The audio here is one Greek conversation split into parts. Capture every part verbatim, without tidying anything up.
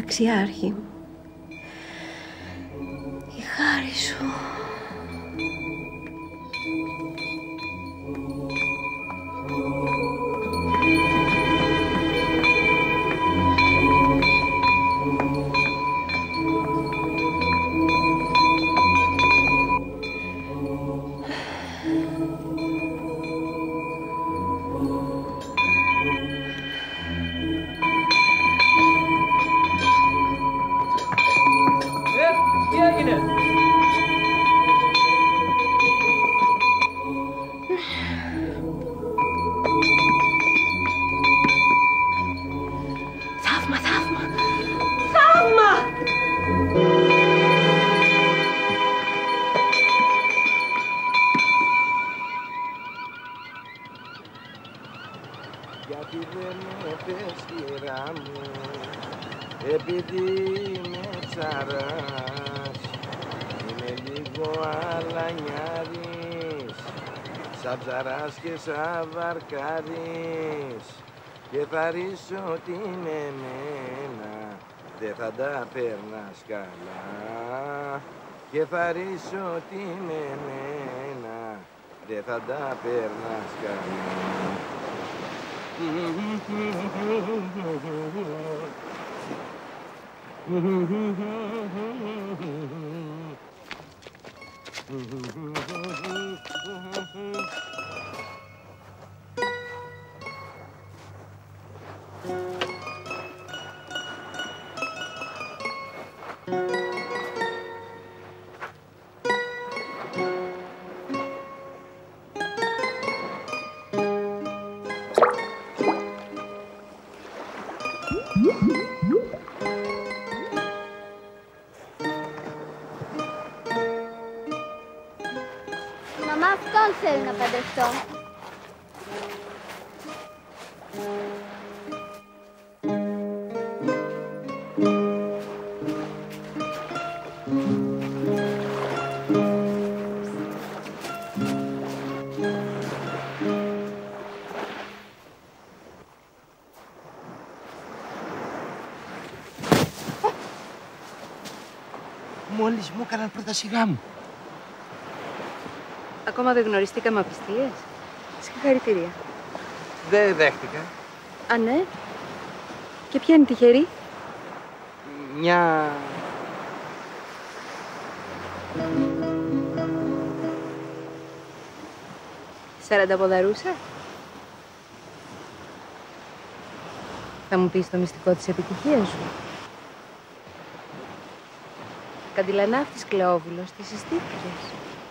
ταξιάρχη. Η χάρη σου. Και σαν βαρκάρις και θα ρίσω ότι με μένα δεν θα τα περνάς καλά και θα ρίσω ότι με μένα δεν θα τα περνάς καλά. Μαμά, αυτόν θέλει να παντρευτώ. Μόλις μου έκαναν πρώτα σιγά μου. Ακόμα δεν γνωριστήκαμε απιστίες. Συγχαρητήρια. Δεν δέχτηκα. Α, ναι. Και ποια είναι τυχερή? Μια... Σαρανταποδαρούσα. Θα μου πεις το μυστικό της επιτυχίας σου. Καντιλανάφτης Κλεόβουλος, τη συστήθηκες.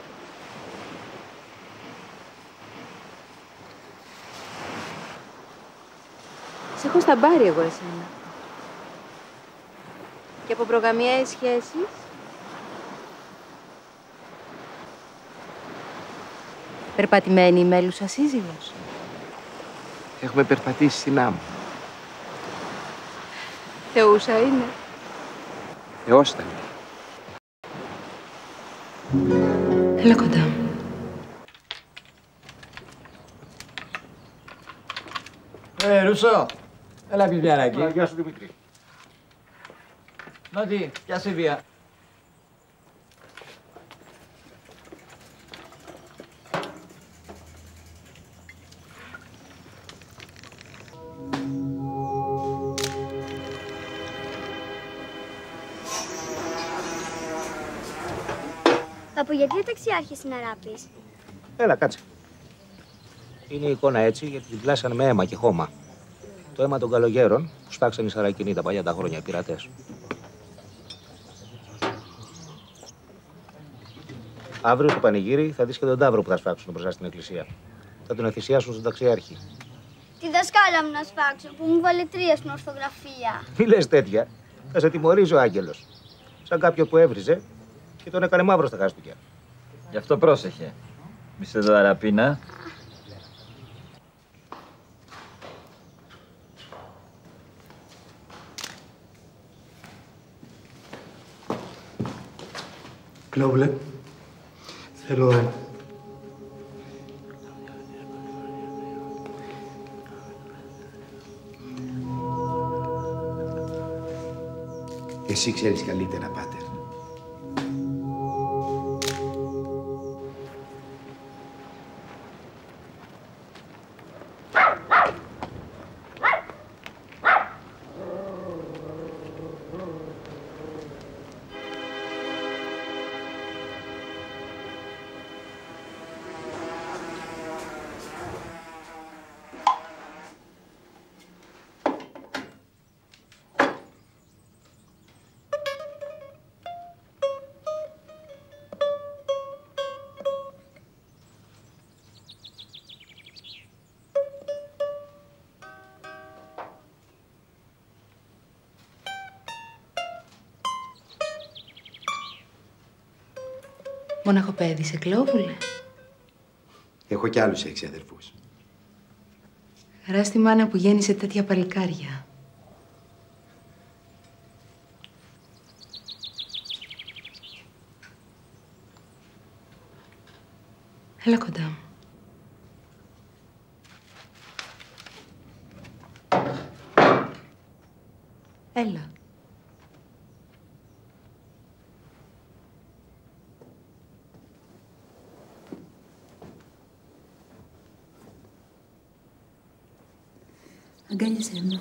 Σε έχω στα μπάρι εγώ εσένα. Και από προγαμιαίες σχέσεις. Περπατημένη η μέλουσα σύζυγος. Έχουμε περπατήσει στην άμμο. Θεούσα είναι. Θεός ήταν. Έλα κοντά μου. Ε, Ρούσο, έλα πιπιαράκι. Γεια σου, Δημήτρη. Νότι, πιάσε βία. Από γιατί ο ταξιάρχης είναι αράπης? Έλα, κάτσε. Είναι η εικόνα έτσι γιατί την πλάσανε με αίμα και χώμα. Το αίμα των καλογέρων που σπάξαν οι Σαρακινοί τα παλιά τα χρόνια, οι πειρατές. Αύριο στο πανηγύρι θα δεις και τον ταύρο που θα σφάξουν μπροστά στην εκκλησία. Θα τον εθυσιάσουν στον ταξιάρχη. Τη δασκάλα μου να σφάξω που μου βάλε τρία στην ορθογραφία. Μη λες τέτοια. Θα σε τιμωρήσει ο άγγελος. Σαν κάποιον που έβριζε και τον έκανε μαύρο στα χάστουκια. Γι' αυτό πρόσεχε. Μη σε δω αραπίνα. Κλόβουλε, θέλω... Εσύ ξέρεις καλύτερα, πάτερ. Μοναχοπέδι είσαι, Κλώβουλε? Έχω κι άλλους έξι αδερφούς. Χαρά στη μάνα που γέννησε τέτοια παλικάρια. Έλα κοντά μου. Έλα. Αγκάλιασέ με.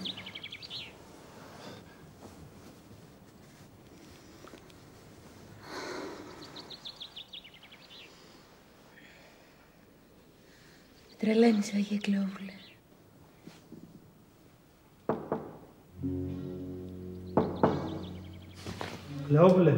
Τρελαίνεις, Αγία Κλώβουλε. Κλεόβουλε.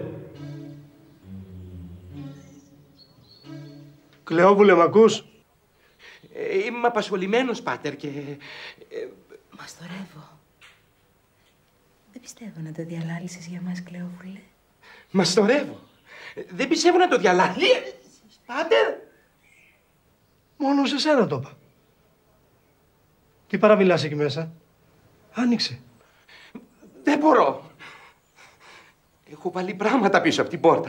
Κλεόβουλε, μ' ακούς? Ε, είμαι απασχολημένος, πάτερ, και... Ε, Μαστορεύω. Δεν πιστεύω να το διαλάλησες για μας, Κλεόβουλε. μαστορεύω. Δεν πιστεύω να το διαλάλησες, πάτερ. Μόνο σε σένα το είπα. Τι παραμιλάς εκεί μέσα? Άνοιξε. Δεν μπορώ. Έχω βάλει πράγματα πίσω από την πόρτα.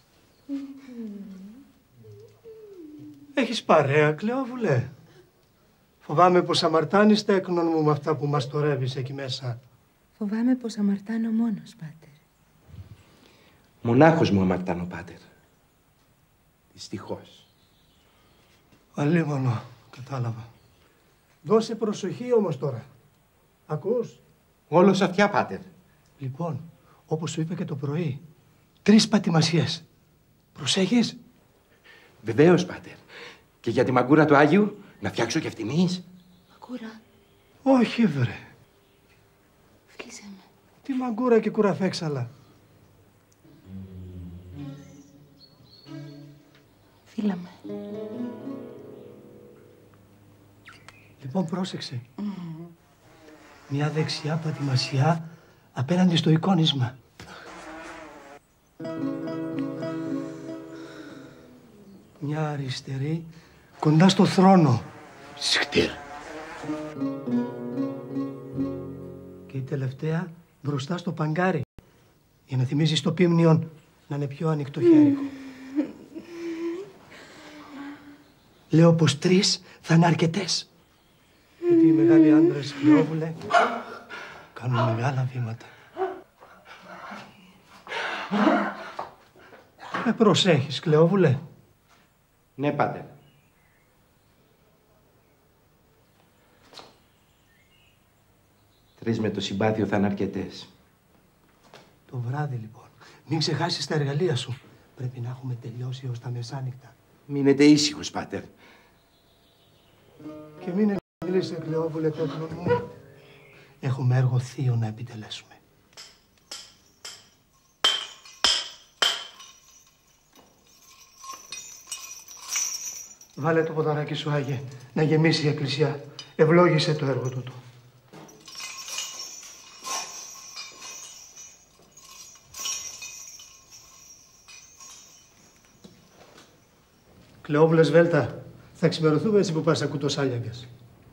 Έχεις παρέα, Κλεόβουλε? Φοβάμαι πως αμαρτάνεις, τέκνον μου, με αυτά που μαστορεύεις εκεί μέσα. Φοβάμαι πως αμαρτάνω μόνος, πάτερ. Μονάχος μου αμαρτάνω, πάτερ. Δυστυχώς. Αλίμονο, κατάλαβα. Δώσε προσοχή όμως τώρα. Ακούς? Όλος αυτιά, πάτερ. Λοιπόν, όπως σου είπα και το πρωί, τρεις πατημασιές. Προσέχεις? Βεβαίως, πάτερ. Και για τη μαγκούρα του Άγιου, να φτιάξω και ευθυμής. Μαγκούρα, Όχι, βρε. φίλησε με. Τι μαγκούρα και κουραφέξαλα. Φίλα με. Λοιπόν, πρόσεξε. Mm. Μια δεξιά πατημασιά απέναντι στο εικόνισμα. Μια αριστερή κοντά στο θρόνο. Συχτήρ. Και η τελευταία μπροστά στο παγκάρι. Για να θυμίζει στο πίμνιον να είναι πιο ανοιχτό χέρι. Λέω πως τρεις θα είναι αρκετές. Γιατί οι μεγάλοι άντρες, Κλεόβουλε, κάνουν μεγάλα βήματα. Με προσέχεις, Κλεόβουλε? Ναι, πάτερ. Τρεις με το συμπάθειο θα είναι αρκετές. Το βράδυ, λοιπόν. Μην ξεχάσεις τα εργαλεία σου. Πρέπει να έχουμε τελειώσει ως τα μεσάνυχτα. Μείνετε ήσυχος, πάτερ. Και μην εκπλήσει, Κλεόβουλε, τέκνον μου. Έχουμε έργο θείο να επιτελέσουμε. Βάλε το ποδαράκι σου, Άγιε, να γεμίσει η εκκλησιά. Ευλόγησε το έργο τούτο. Κλεόβουλε Σβέλτα, θα ξημερωθούμε έτσι που πας ακού το Σάλιαγκας.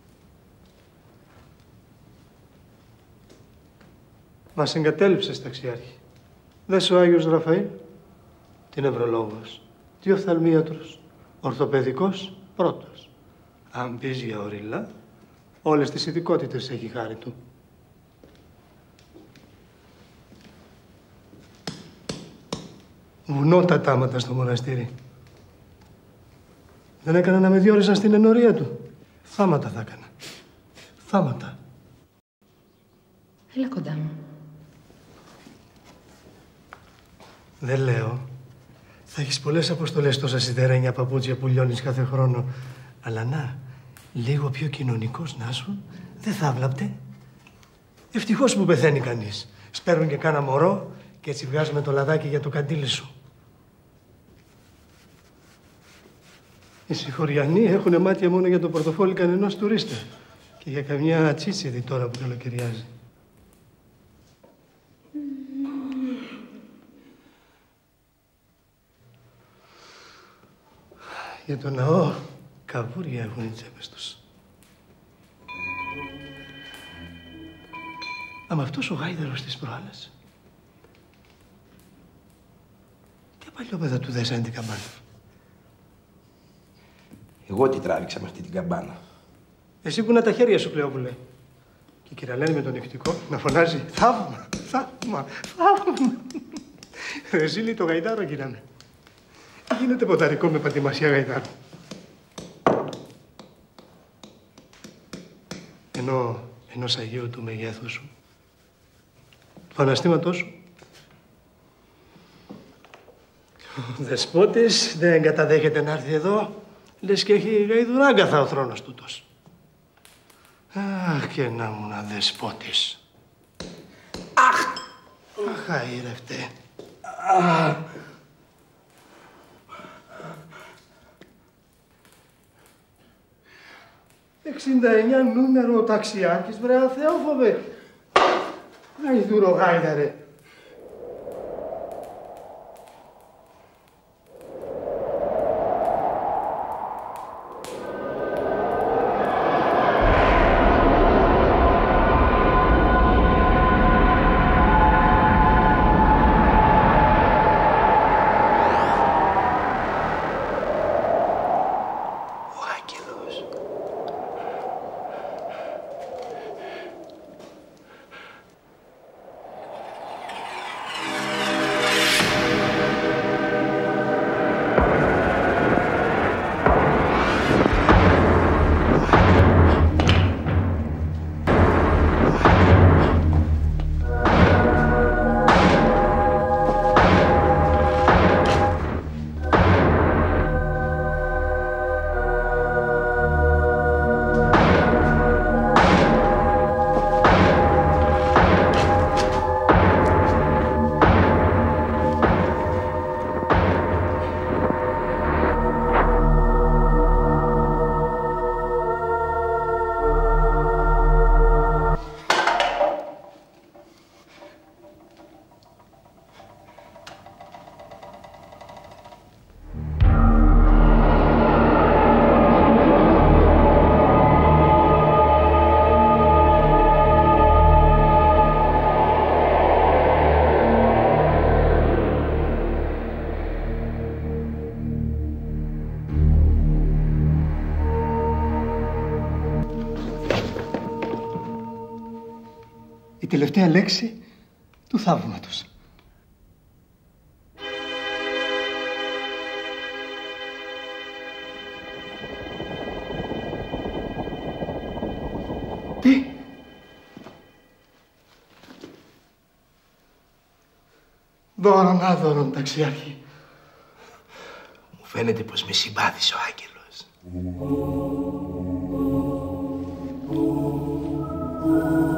Μας εγκατέλειψες, ταξιάρχη. Δες ο Άγιος Ραφαήλ, τι νευρολόγος, τι οφθαλμίατρος, ορθοπαιδικός πρώτος. Αν πεις για ορίλα, όλες τις ειδικότητες έχει χάρη του. βουνό τα τάματα στο μοναστήρι. Δεν έκανα να με διόριζαν στην ενορία του. Θάματα θα έκανα. Θάματα. Έλα κοντά μου. Δεν λέω. Θα έχεις πολλές αποστολές τόσα σιδερένια παπούτσια που λιώνεις κάθε χρόνο. Αλλά να, λίγο πιο κοινωνικός να σου, δεν θα βλάπτε. Ευτυχώς που πεθαίνει κανείς. Σπέρνουν και κάνα μωρό και έτσι βγάζουμε το λαδάκι για το καντήλι σου. Οι συγχωριανοί έχουν μάτια μόνο για το πορτοφόλι κανενός τουρίστα και για καμιά τσίτσιδη τώρα που καλοκαιριάζει. Για τον ναό, καβούρια έχουν οι τσέπες τους. Αμα αυτός ο γάιδαρος της προάλλας. Τι παλιόπαιδα του δέσανε την καμπάνα. Εγώ τι τράβηξα με αυτή την καμπάνα. Εσύ που είναι τα χέρια σου, Κλεόπουλε. Και η Κυραλένη με τον νυχτικό να φωνάζει θαύμα, θαύμα, θαύμα. Ρε Ζήλη, το γαϊδάρο γυράμε. Γίνεται ποταρικό με πατημασία γαϊδάρου. Ενώ ενός Αγίου του μεγέθους σου, του αναστήματός σου. Ο δεσπότης δεν καταδέχεται να έρθει εδώ, λες και έχει γαϊδουράγκαθα ο θρόνος τούτος. Αχ, και να ήμουν δεσπότης. Αχ! Αχ, αήρευτε. Αχ! εξήντα εννιά νούμερο ο ταξιάρχης, βρε αθεόφοβε. Γαϊδούρο γάιδαρε. Η τελευταία λέξη του θαύματος. Τι? Δώρον άδωρον, ταξιάρχη. Μου φαίνεται πως με συμπάθησε ο άγγελος.